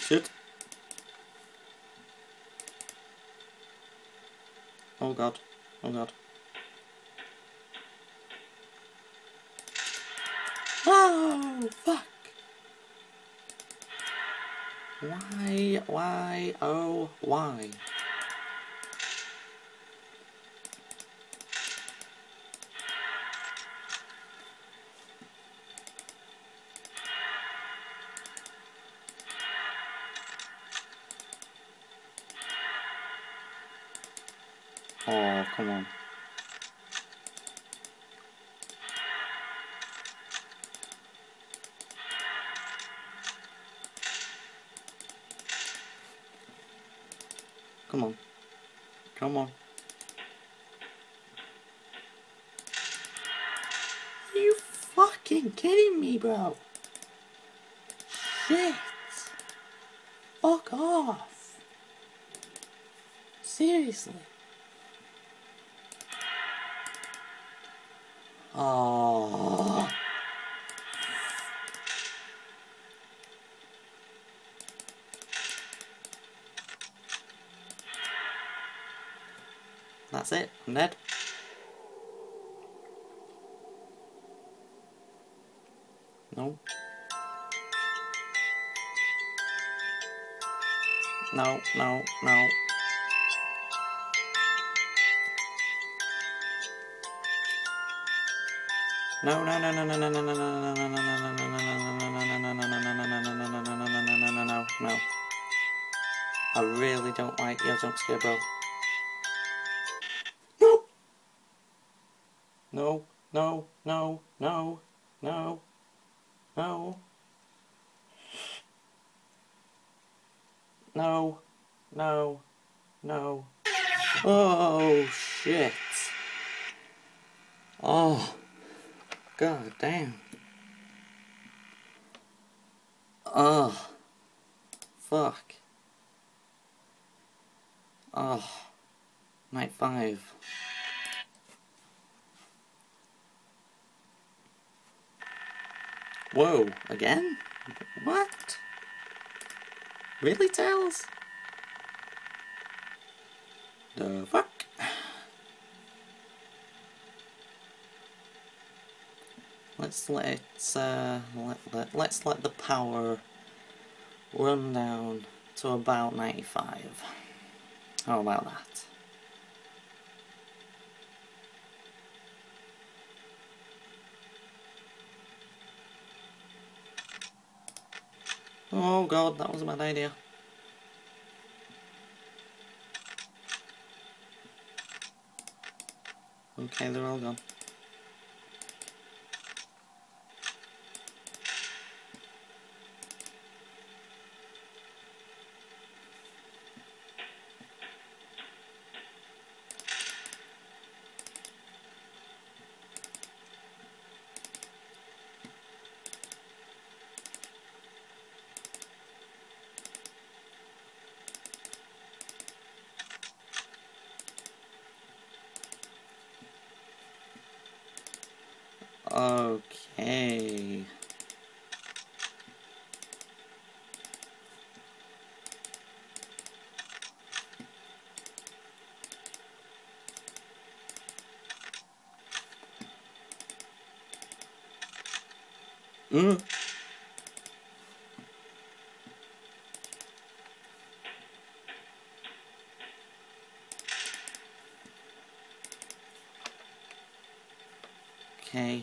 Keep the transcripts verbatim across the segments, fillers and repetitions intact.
shit. Oh god. Oh god. Oh, fuck. Why, why, oh, why? Oh, come on. Come on. Come on. Are you fucking kidding me, bro? Shit. Fuck off. Seriously. Oh. That's it. I'm dead. No. No, no, no. No, no, no, no, no, no, no, no, no, no, no, no, no, no, no. I really don't like your jump scare, bro. No, no, no, no, no, no, no, no, no. Oh, shit. Oh, god damn. Oh, fuck. Oh, night five. Whoa, again? What? Really, Tails? The fuck? Let's let it, uh, let, let, let's let the power run down to about ninety-five. How about that? Oh god, that was a bad idea. Okay, they're all gone. Okay. Mm. Okay.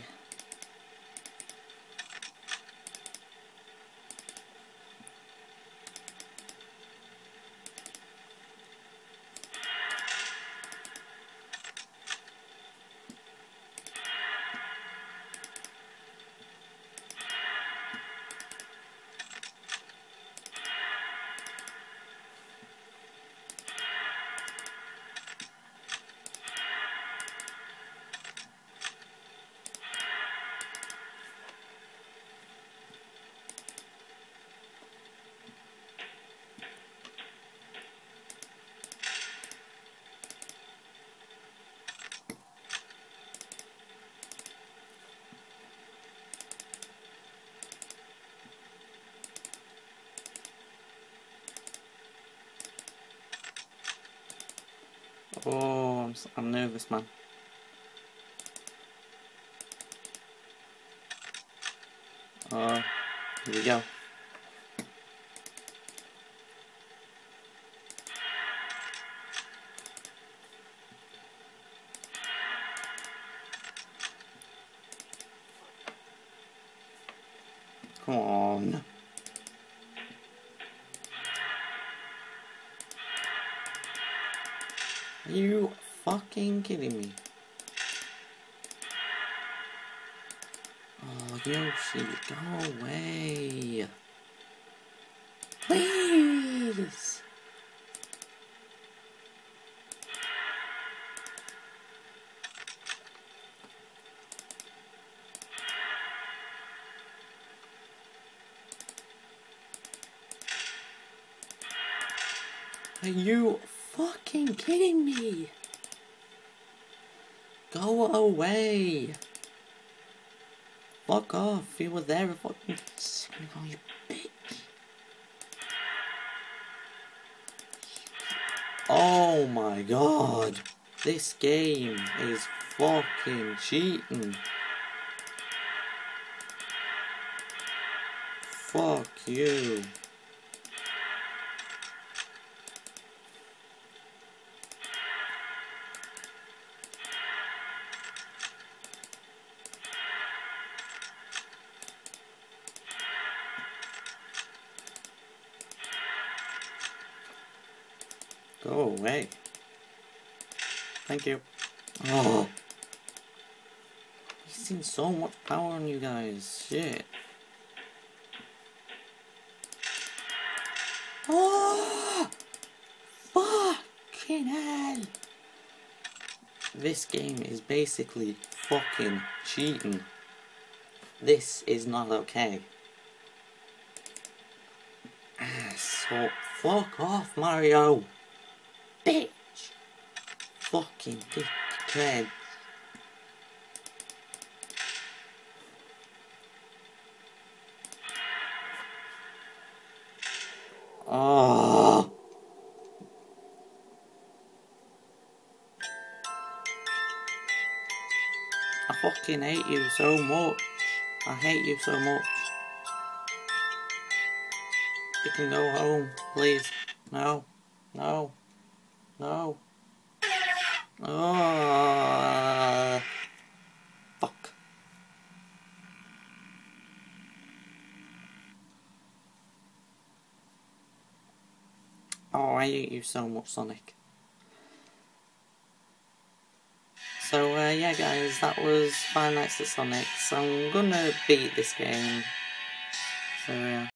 nervous. I'm nervous, man. Oh, here we go. Come on. Are you fucking kidding me? Oh, Yoshi, go away. Please. Are you fucking kidding me? Go away. Fuck off. You were there before. Oh, you bitch. Oh my god. This game is fucking cheating. Fuck you. Go away. Thank you. Oh. He's seen so much power on you guys. Shit. Oh! Fucking hell! This game is basically fucking cheating. This is not okay. So fuck off, Mario! Bitch! Fucking dickhead. Oh! I fucking hate you so much. I hate you so much. You can go home, please. No. No. No. Oh. Fuck. Oh, I hate you so much, Sonic. So, uh, yeah guys, that was Five Nights at Sonic's. I'm gonna beat this game. So, yeah.